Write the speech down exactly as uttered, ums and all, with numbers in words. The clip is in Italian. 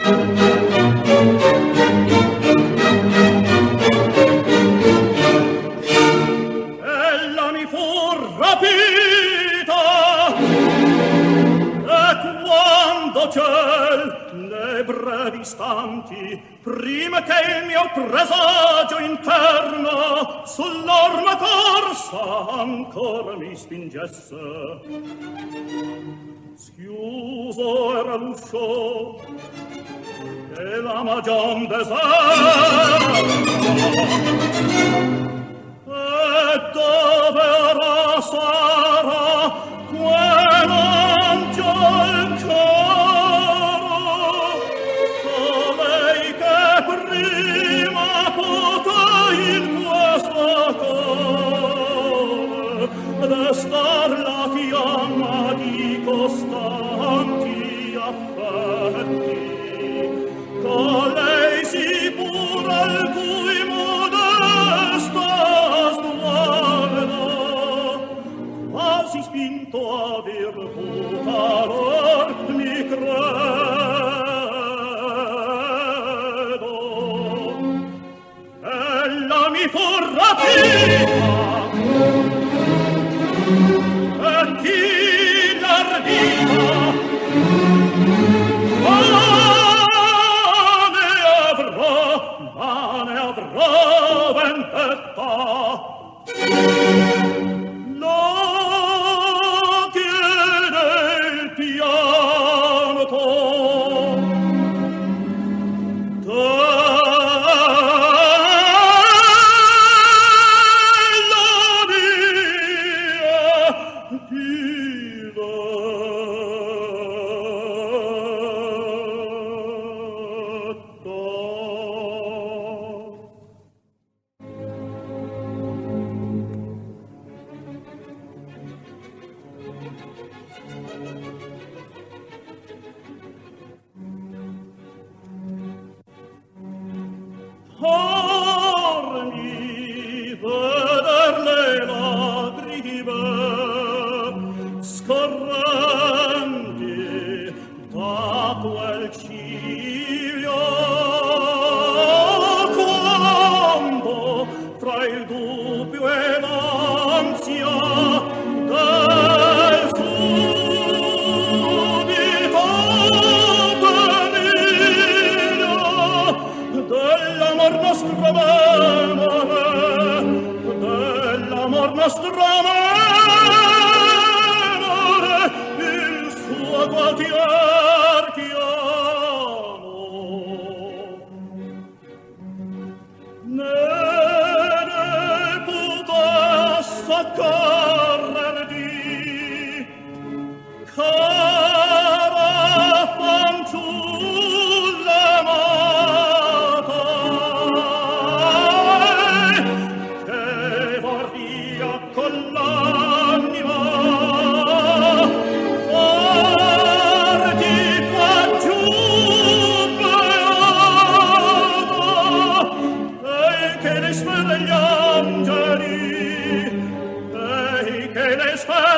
Ella mi fu rapita, e quando ciel nei brevi istanti, prima che il mio presagio interno sull'orma corsa ancora mi spingesse, schiuso era l'uscio e la magion deserta, e dove ora sarà quell'angel caro, colei che prima poté in questa core destar la fiamma di costanti affetti, colei si pure al cui modesta sguardo quasi spinto a virtù talor mi credo. Ella mi fu rapita, e chi l'ardita ma ne avrò, ma ne avrò vendetta. No, chiede il pianto della mia Farmi veder le lagrime scorrenti da quel ciglio, quando fra il dubbio e l'ansia del subito delirio dell'amor nostro memore, dell'amor nostro memore, il suo gualtier chiamo. Ne ne potesse accorrer di cara fanciulla amata, che vorria con l'anima farti qua giù beata, e che le sfere gli angeli, e che le sfere